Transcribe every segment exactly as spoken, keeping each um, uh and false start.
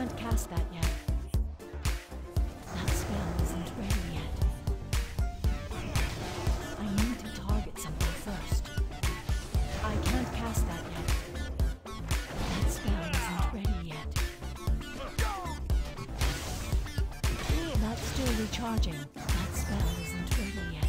can't cast that yet. That spell isn't ready yet. I need to target something first. I can't cast that yet. That spell isn't ready yet. That's still recharging. That spell isn't ready yet.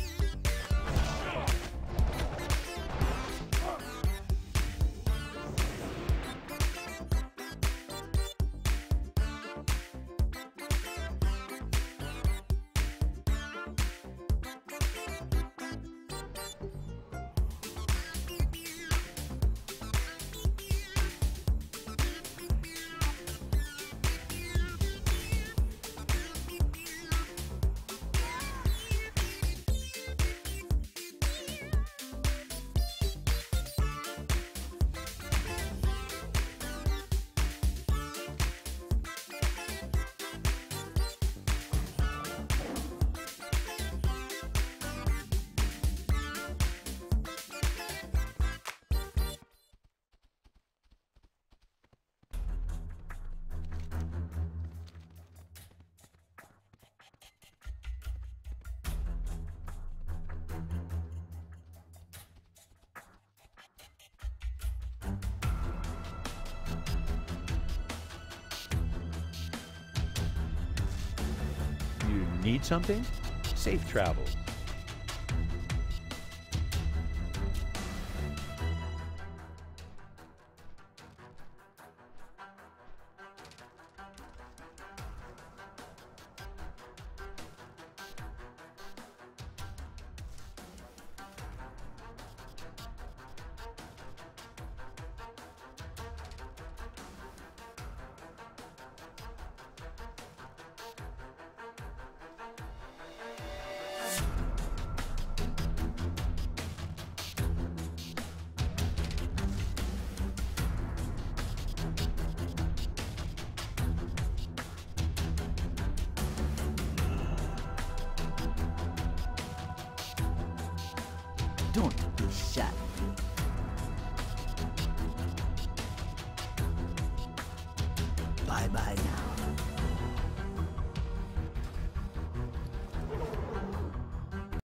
Need something? Safe travels. Don't be shy. Bye-bye now.